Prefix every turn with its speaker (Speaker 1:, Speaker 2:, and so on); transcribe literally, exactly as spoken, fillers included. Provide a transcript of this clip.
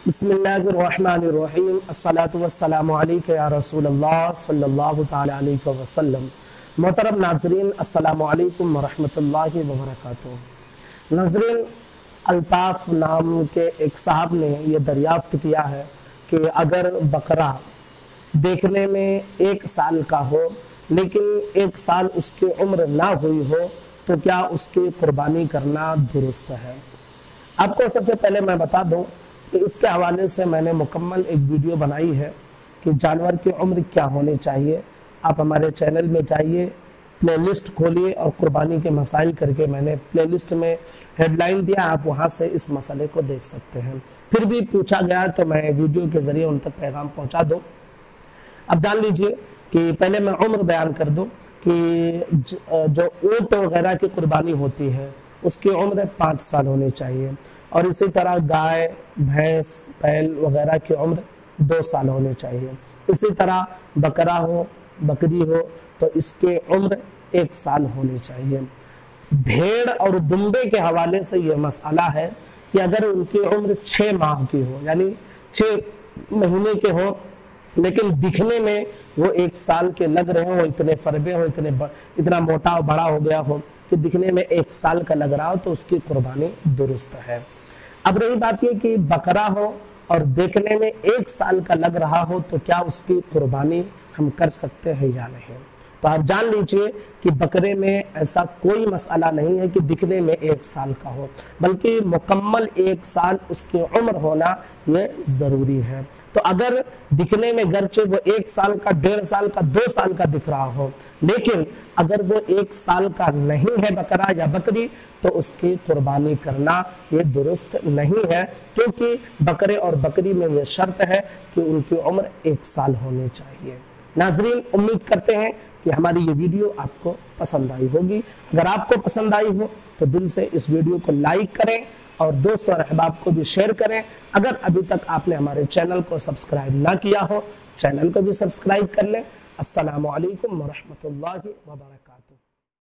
Speaker 1: बिस्मिल्लाहिर्रहमानिर्रहीम अस्सलातु वस्सलामु अलैका या रसूलल्लाह सल्लल्लाहु तआला अलैहि वसल्लम। मोहतरम नाज़रीन, अस्सलामु अलैकुम वरहमतुल्लाहि वबरकातुहू। नाज़रीन, अल्ताफ़ नाम के एक साहब ने यह दरियाफ्त किया है कि अगर बकरा देखने में एक साल का हो लेकिन एक साल उसकी उम्र ना हुई हो तो क्या उसकी कुर्बानी करना दुरुस्त है। आपको सबसे पहले मैं बता दूं कि इसके हवाले से मैंने मुकम्मल एक वीडियो बनाई है कि जानवर की उम्र क्या होनी चाहिए। आप हमारे चैनल में जाइए, प्लेलिस्ट खोलिए और कुर्बानी के मसाइल करके मैंने प्लेलिस्ट में हेडलाइन दिया, आप वहां से इस मसले को देख सकते हैं। फिर भी पूछा गया तो मैं वीडियो के जरिए उन तक पैगाम पहुंचा दूं। अब जान लीजिए कि पहले मैं उम्र बयान कर दूं कि जो ऊँट वगैरह की कुर्बानी होती है उसकी उम्र पाँच साल होनी चाहिए और इसी तरह गाय, भैंस, बैल वगैरह की उम्र दो साल होनी चाहिए। इसी तरह बकरा हो, बकरी हो तो इसकी उम्र एक साल होनी चाहिए। भेड़ और दुम्बे के हवाले से यह मसला है कि अगर उनकी उम्र छः माह की हो, यानी छः महीने के हो लेकिन दिखने में वो एक साल के लग रहे हो, इतने फरबे हो, इतने इतना मोटा और बड़ा हो गया हो कि दिखने में एक साल का लग रहा हो तो उसकी कुर्बानी दुरुस्त है। अब रही बात ये कि बकरा हो और देखने में एक साल का लग रहा हो तो क्या उसकी कुर्बानी हम कर सकते हैं या नहीं। तो आप जान लीजिए कि बकरे में ऐसा कोई मसला नहीं है कि दिखने में एक साल का हो, बल्कि मुकम्मल एक साल उसकी उम्र होना ये ज़रूरी है। तो अगर दिखने में गर्चे वो एक साल का, डेढ़ साल का, दो साल का दिख रहा हो लेकिन अगर वो एक साल का नहीं है बकरा या बकरी तो उसकी कुर्बानी करना ये दुरुस्त नहीं है, क्योंकि बकरे और बकरी में ये शर्त है कि उनकी उम्र एक साल होनी चाहिए। नाजरीन, उम्मीद करते हैं कि हमारी ये वीडियो आपको पसंद आई होगी। अगर आपको पसंद आई हो तो दिल से इस वीडियो को लाइक करें और दोस्तों और अहबाब को भी शेयर करें। अगर अभी तक आपने हमारे चैनल को सब्सक्राइब ना किया हो, चैनल को भी सब्सक्राइब कर लें। अस्सलामु अलैकुम वरहमतुल्लाहि वबरकातुहू।